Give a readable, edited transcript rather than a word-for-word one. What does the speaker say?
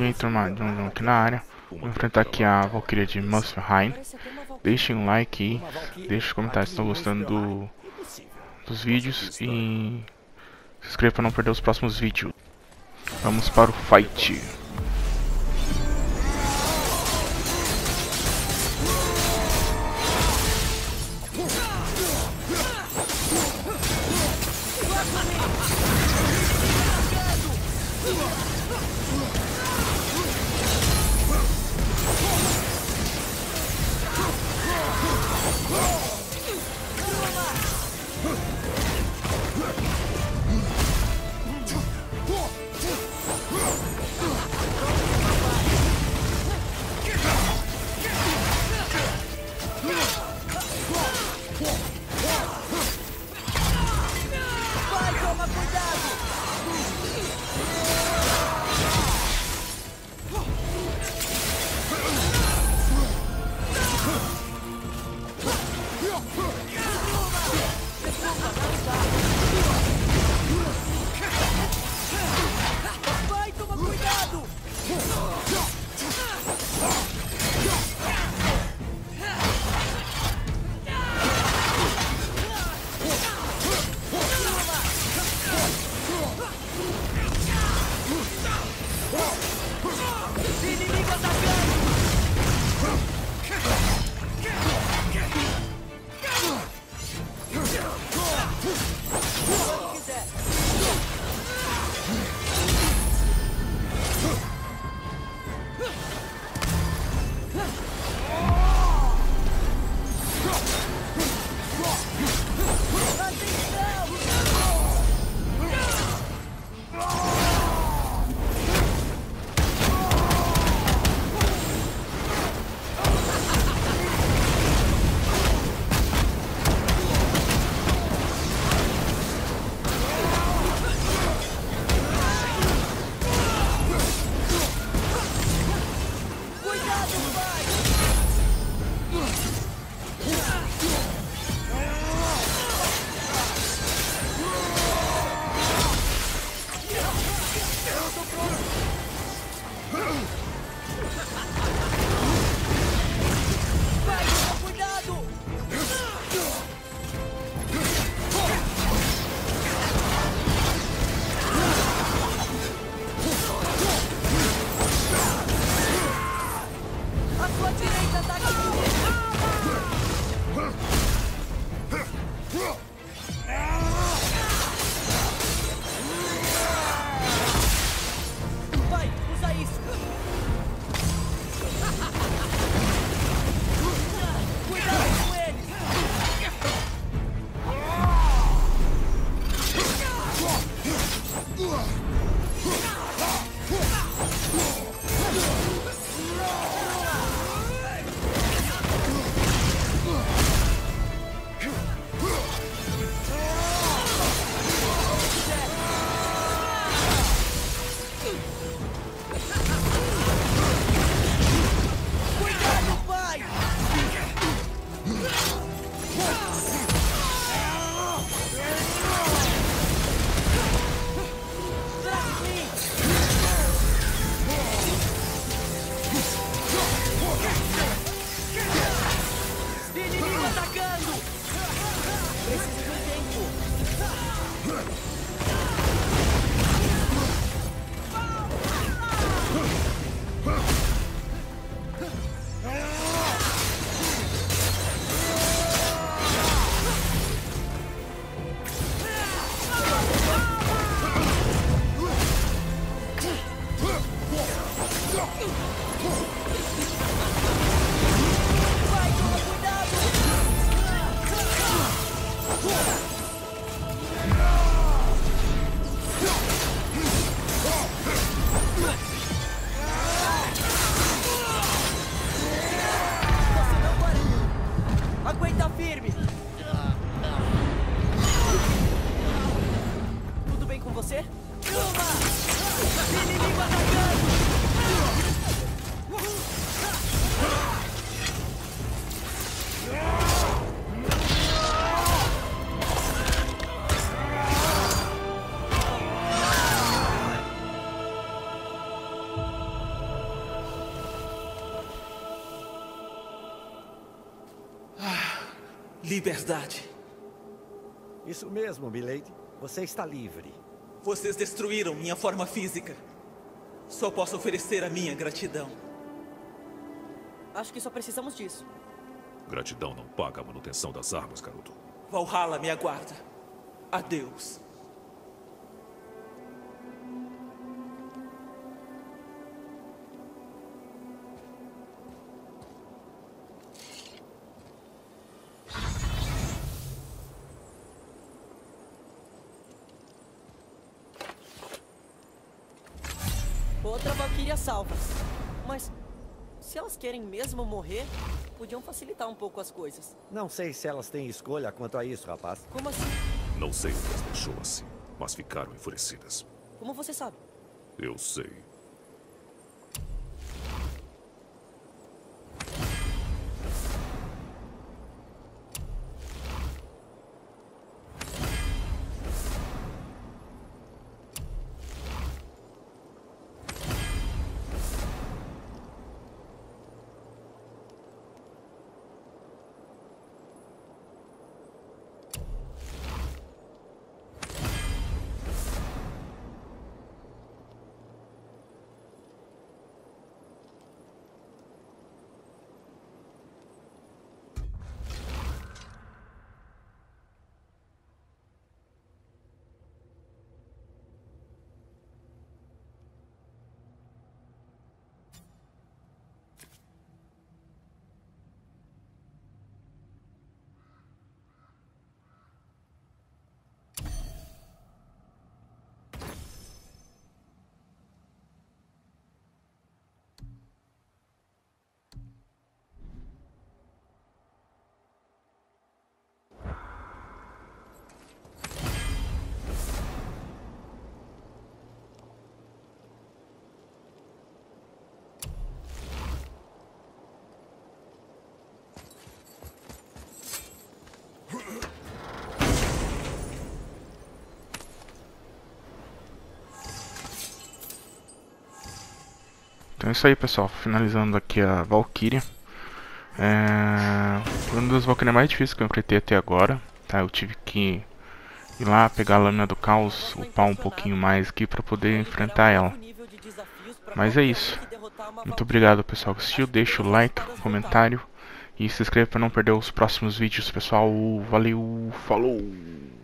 E aí, turma, John aqui na área. Vou enfrentar aqui a Valkyria de Muspelheim. Deixem um like aí, deixem os comentários se estão gostando dos vídeos e se inscreva para não perder os próximos vídeos. Vamos para o fight. Aguenta firme! Tudo bem com você? Inimigo atacando! liberdade. Isso mesmo, milady. Você está livre. Vocês destruíram minha forma física. Só posso oferecer a minha gratidão. Acho que só precisamos disso. Gratidão não paga a manutenção das armas, garoto. Valhalla me aguarda. Adeus. Outra Valkyria salva. Mas se elas querem mesmo morrer, podiam facilitar um pouco as coisas. Não sei se elas têm escolha quanto a isso, rapaz. Como assim? Não sei o que as deixou assim, mas ficaram enfurecidas. Como você sabe? Eu sei. Então é isso aí, pessoal. Finalizando aqui a Valkyria. Foi uma das Valkyrias mais difíceis que eu enfrentei até agora. Tá? Eu tive que ir lá, pegar a lâmina do caos, upar um pouquinho mais aqui pra poder enfrentar ela. Mas é isso. Muito obrigado, pessoal, que assistiu. Deixa o like, comentário e se inscreva para não perder os próximos vídeos, pessoal. Valeu, falou!